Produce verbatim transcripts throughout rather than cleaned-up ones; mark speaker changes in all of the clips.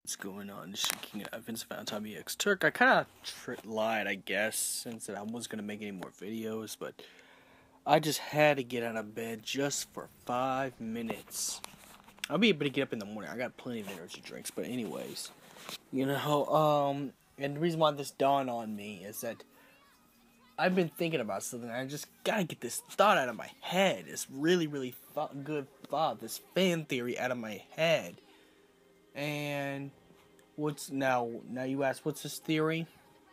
Speaker 1: What's going on? This is King of Vincent Valentine V X Turk. I kind of lied, I guess, since I wasn't going to make any more videos, but I just had to get out of bed just for five minutes. I'll be able to get up in the morning. I got plenty of energy drinks, but anyways, you know, um, and the reason why this dawned on me is that I've been thinking about something. I just gotta get this thought out of my head. This really, really th- good thought, this fan theory out of my head. And what's now? Now you ask, what's this theory?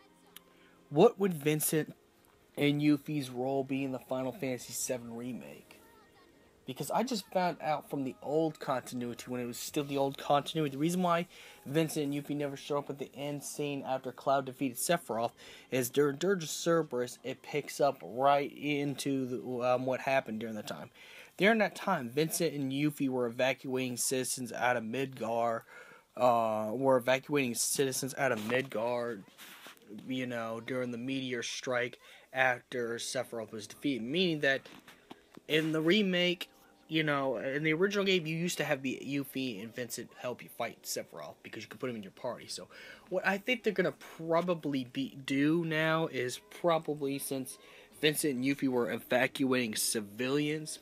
Speaker 1: What would Vincent and Yuffie's role be in the Final Fantasy seven Remake? Because I just found out from the old continuity, when it was still the old continuity, the reason why Vincent and Yuffie never show up at the end scene after Cloud defeated Sephiroth is during Dirge of Cerberus, it picks up right into the, um, what happened during the time. During that time, Vincent and Yuffie were evacuating citizens out of Midgar, uh, were evacuating citizens out of Midgar, you know, during the meteor strike after Sephiroth was defeated. Meaning that in the remake, you know, in the original game, you used to have the Yuffie and Vincent help you fight Sephiroth because you could put them in your party. So, what I think they're gonna probably be do now is probably, since Vincent and Yuffie were evacuating civilians,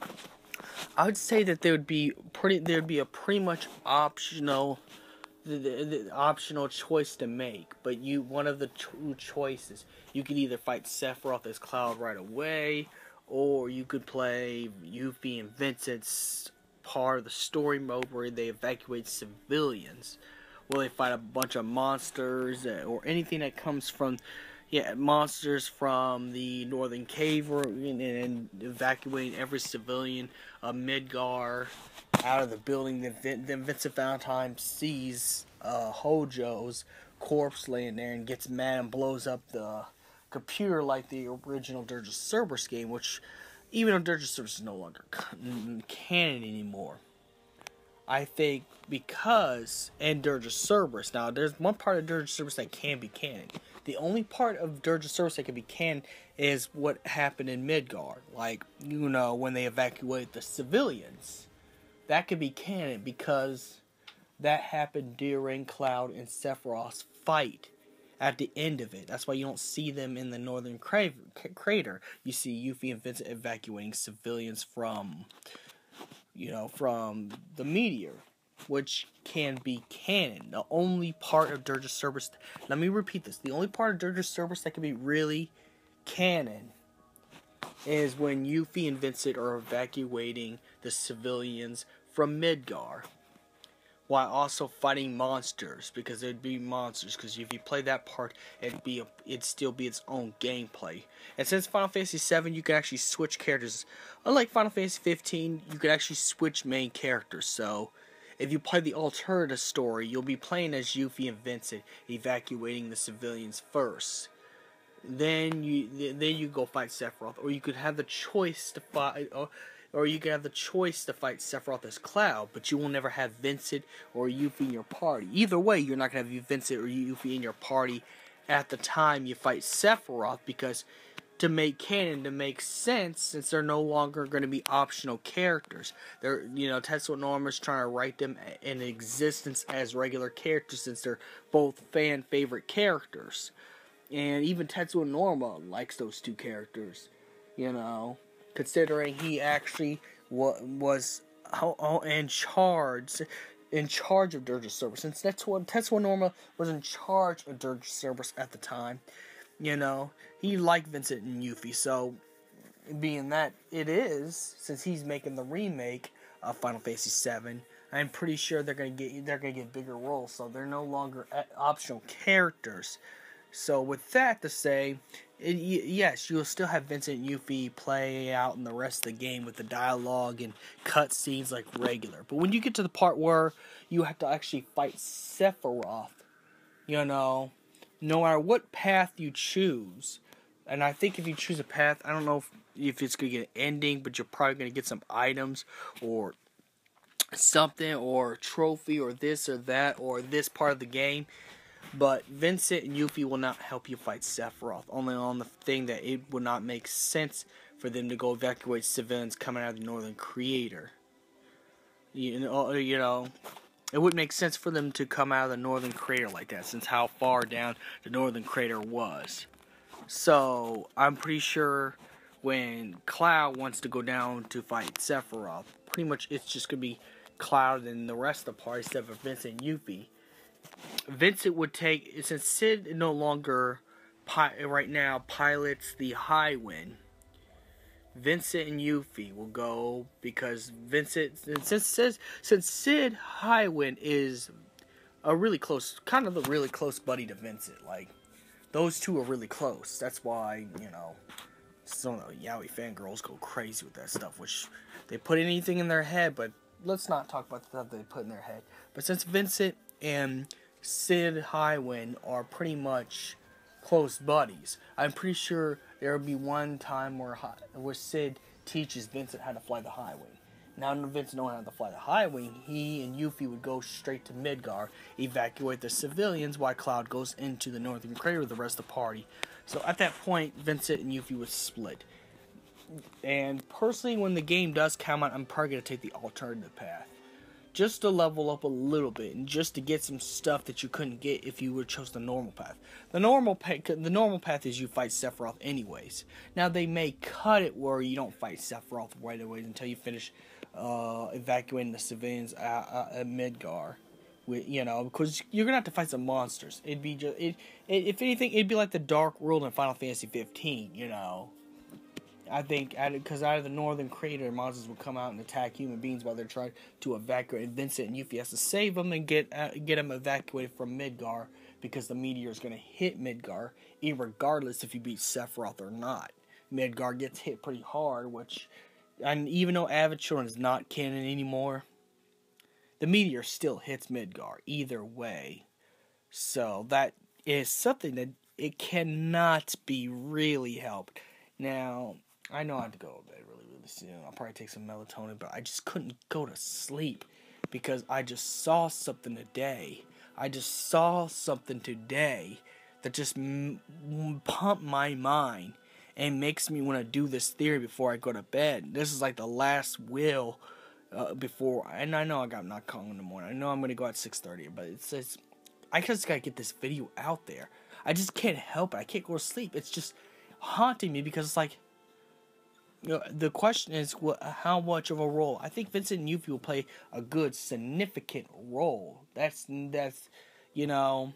Speaker 1: I would say that there would be pretty there would be a pretty much optional the, the, the optional choice to make. But you one of the two choices, you could either fight Sephiroth as Cloud right away, or you could play Yuffie and Vincent's part of the story mode where they evacuate civilians. Where they fight a bunch of monsters or anything that comes from, yeah, monsters from the Northern Cave, and, and evacuating every civilian of Midgar out of the building. Then, Vin, then Vincent Valentine sees uh, Hojo's corpse laying there and gets mad and blows up the computer like the original Dirge of Cerberus game, which, even though Dirge of Cerberus is no longer canon anymore, I think because, and Dirge of Cerberus, now there's one part of Dirge of Cerberus that can be canon. The only part of Dirge of Cerberus that can be canon is what happened in Midgar, like, you know, when they evacuate the civilians. That could be canon because that happened during Cloud and Sephiroth's fight. At the end of it, that's why you don't see them in the Northern cra- Crater. You see Yuffie and Vincent evacuating civilians from, you know, from the meteor, which can be canon. The only part of Dirge of Cerberus, let me repeat this, the only part of Dirge of Cerberus that can be really canon is when Yuffie and Vincent are evacuating the civilians from Midgar, while also fighting monsters, because it'd be monsters. Because if you play that part, it'd be a, it'd still be its own gameplay. And since Final Fantasy seven, you can actually switch characters. Unlike Final Fantasy fifteen, you can actually switch main characters. So, if you play the alternative story, you'll be playing as Yuffie and Vincent, evacuating the civilians first. Then you then you go fight Sephiroth, or you could have the choice to fight. Or, Or you can have the choice to fight Sephiroth as Cloud, but you will never have Vincent or Yuffie in your party. Either way, you're not going to have Vincent or Yuffie in your party at the time you fight Sephiroth, because to make canon, to make sense, since they're no longer going to be optional characters. They're, you know, Tetsuo Nomura's trying to write them in existence as regular characters, since they're both fan favorite characters. And even Tetsuo Nomura likes those two characters, you know, considering he actually wa- was in charge, in charge of Dirge of Cerberus. Since Tetsuo, Tetsuo Nomura was in charge of Dirge of Cerberus at the time, you know, he liked Vincent and Yuffie. So, being that it is, since he's making the remake of Final Fantasy seven, I'm pretty sure they're gonna get they're gonna get bigger roles. So they're no longer optional characters. So with that to say, it, yes, you'll still have Vincent and Yuffie play out in the rest of the game with the dialogue and cutscenes like regular. But when you get to the part where you have to actually fight Sephiroth, you know, no matter what path you choose, and I think if you choose a path, I don't know if, if it's going to get an ending, but you're probably going to get some items or something, or a trophy, or this or that, or this part of the game. But Vincent and Yuffie will not help you fight Sephiroth, only on the thing that it would not make sense for them to go evacuate civilians coming out of the Northern Crater. You know, you know, it wouldn't make sense for them to come out of the northern crater like that, since how far down the northern crater was. So I'm pretty sure when Cloud wants to go down to fight Sephiroth, pretty much it's just gonna be Cloud and the rest of the party except for Vincent Yuffie. Vincent would take, since Sid no longer right now pilots the Highwind, Vincent and Yuffie will go, because Vincent, since since, since Sid Highwind is a really close, kind of a really close buddy to Vincent. Like, those two are really close. That's why, you know, some of the yaoi fangirls go crazy with that stuff, which they put anything in their head, but let's not talk about the stuff they put in their head. But since Vincent and Sid Highwind are pretty much close buddies, I'm pretty sure there will be one time where where Sid teaches Vincent how to fly the Highwing. Now that Vincent knows how to fly the Highwing, he and Yuffie would go straight to Midgar, evacuate the civilians, while Cloud goes into the northern crater with the rest of the party. So at that point, Vincent and Yuffie would split. And personally, when the game does come out, I'm probably going to take the alternative path, just to level up a little bit, and just to get some stuff that you couldn't get if you would chose the normal path. The normal path, the normal path is you fight Sephiroth anyways. Now they may cut it where you don't fight Sephiroth right away until you finish uh, evacuating the civilians at, uh, at Midgar, with, you know, because you're gonna have to fight some monsters. It'd be just, it, it, if anything, it'd be like the Dark World in Final Fantasy fifteen, you know. I think, because out of the northern crater, monsters will come out and attack human beings while they're trying to evacuate. And Vincent and Yuffie has to save them and get uh, get them evacuated from Midgar, because the meteor is going to hit Midgar, regardless if you beat Sephiroth or not. Midgar gets hit pretty hard, which, and even though Avid Children is not canon anymore, the meteor still hits Midgar either way. So that is something that it cannot be really helped. Now, I know I have to go to bed really, really soon. I'll probably take some melatonin, but I just couldn't go to sleep because I just saw something today. I just saw something today that just m- m- pumped my mind and makes me want to do this theory before I go to bed. This is like the last will uh, before, and I know I got not calling in the morning. I know I'm going to go at six thirty, but it says I just got to get this video out there. I just can't help it. I can't go to sleep. It's just haunting me because it's like, you know, the question is, what, how much of a role? I think Vincent and Yuffie will play a good, significant role. That's that's, you know,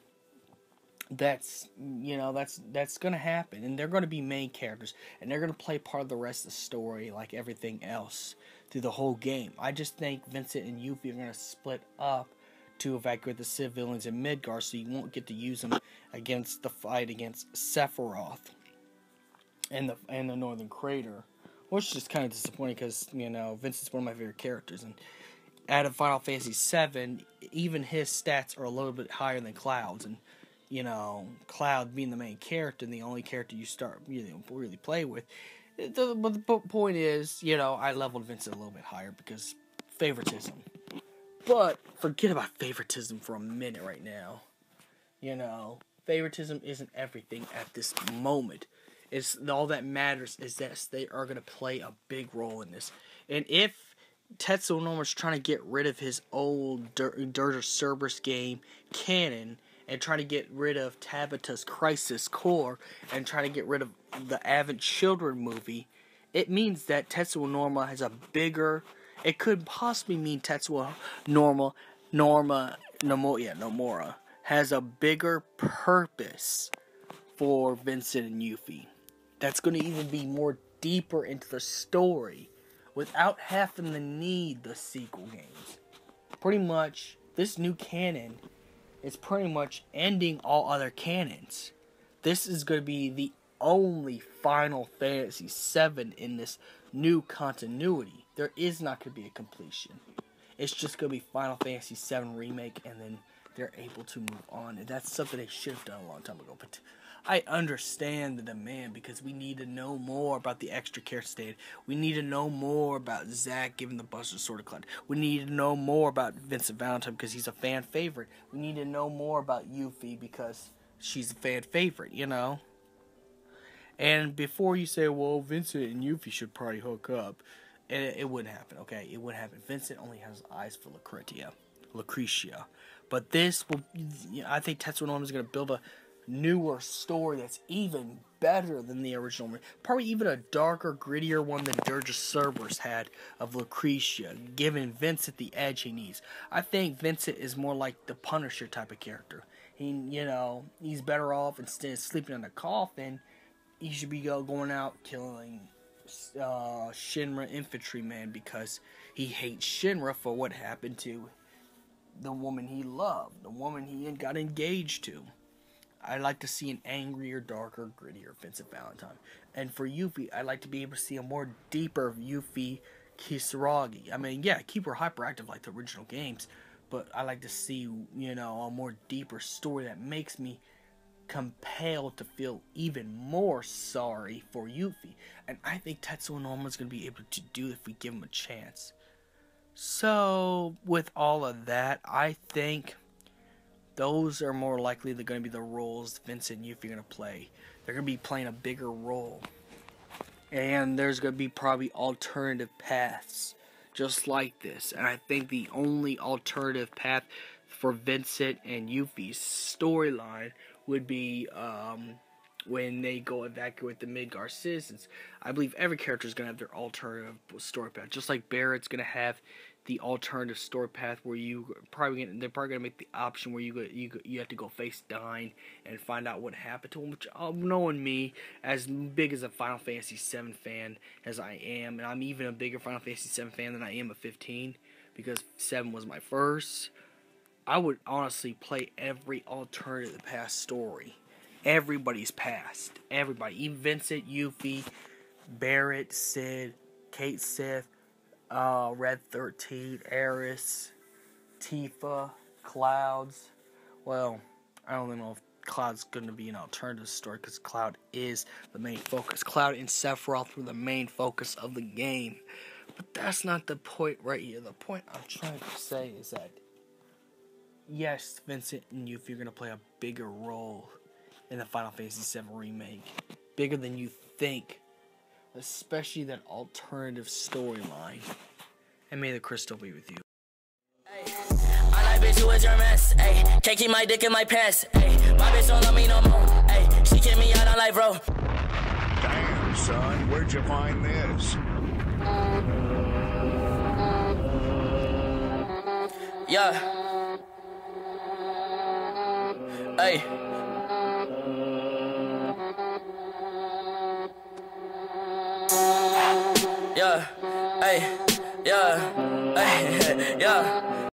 Speaker 1: that's you know that's that's gonna happen, and they're gonna be main characters, and they're gonna play part of the rest of the story, like everything else, through the whole game. I just think Vincent and Yuffie are gonna split up to evacuate the civilians in Midgar, so you won't get to use them against the fight against Sephiroth and the and the Northern Crater. Which is just kind of disappointing because, you know, Vincent's one of my favorite characters. And out of Final Fantasy seven, even his stats are a little bit higher than Cloud's. And, you know, Cloud being the main character and the only character you start, you know, really play with. The, but the point is, you know, I leveled Vincent a little bit higher because favoritism. But forget about favoritism for a minute right now. You know, favoritism isn't everything at this moment. It's all that matters is that they are going to play a big role in this. And if Tetsuo Nomura's trying to get rid of his old Dirt, Dirt or Cerberus game canon and trying to get rid of Tabata's Crisis Core and trying to get rid of the Advent Children movie, it means that Tetsuo Nomura has a bigger... It could possibly mean Tetsuo Nomura, Norma, Nomura, yeah, Nomura has a bigger purpose for Vincent and Yuffie. That's going to even be more deeper into the story without having to need the sequel games. Pretty much, this new canon is pretty much ending all other canons. This is going to be the only Final Fantasy seven in this new continuity. There is not going to be a completion. It's just going to be Final Fantasy seven Remake, and then they're able to move on. And that's something they should have done a long time ago. But I understand the demand because we need to know more about the extra care state. We need to know more about Zack giving the Buster Sword to Cloud. We need to know more about Vincent Valentine because he's a fan favorite. We need to know more about Yuffie because she's a fan favorite, you know? And before you say, well, Vincent and Yuffie should probably hook up, it, it wouldn't happen, okay? It wouldn't happen. Vincent only has eyes for Lucretia. Lucretia. But this will, I think Tetsuo Nomura is going to build a newer story that's even better than the original. Probably even a darker, grittier one than Dirge Cerberus had of Lucretia, giving Vincent the edge he needs. I think Vincent is more like the Punisher type of character. He, you know, he's better off instead of sleeping in a coffin. He should be going out killing uh, Shinra infantrymen because he hates Shinra for what happened to the woman he loved, the woman he got engaged to. I'd like to see an angrier, darker, grittier Vincent Valentine. And for Yuffie, I'd like to be able to see a more deeper Yuffie Kisaragi. I mean, yeah, keep her hyperactive like the original games, but I like to see, you know, a more deeper story that makes me compelled to feel even more sorry for Yuffie. And I think Tetsuo Nomura is going to be able to do it if we give him a chance. So, with all of that, I think those are more likely they're going to be the roles Vincent and Yuffie are going to play. They're going to be playing a bigger role. And there's going to be probably alternative paths just like this. And I think the only alternative path for Vincent and Yuffie's storyline would be um, when they go evacuate the Midgar citizens. I believe every character is going to have their alternative story path. Just like Barrett's going to have the alternative story path where you probably gonna, they're probably going to make the option where you go, you go, you have to go face Dine and find out what happened to him. Which, uh, knowing me, as big as a Final Fantasy seven fan as I am, and I'm even a bigger Final Fantasy seven fan than I am of fifteen because seven was my first, I would honestly play every alternative past story. Everybody's past. Everybody. Even Vincent, Yuffie, Barrett, Sid, Kate Sith, uh, Red thirteen, Eris, Tifa, Clouds. Well, I don't know if Cloud's going to be an alternative story because Cloud is the main focus. Cloud and Sephiroth were the main focus of the game. But that's not the point right here. The point I'm trying to say is that yes, Vincent and Yuffie are going to play a bigger role in the Final Fantasy seven Remake. Bigger than you think. Especially that alternative storyline. And may the crystal be with you.
Speaker 2: Ay, I like bitch who is your mess. Ay, can't keep my dick in my pants. Ay, my bitch don't love me no more. Ay, she kicked me out on life, bro.
Speaker 3: Damn, son, where'd you find this?
Speaker 2: Yeah. Hey. Yeah. Hey. Yeah. Hey. Yeah.